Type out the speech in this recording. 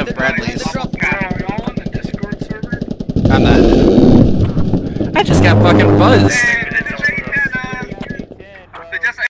of Bradley's. Y'all on the Discord server? I'm not. I just got fucking buzzed.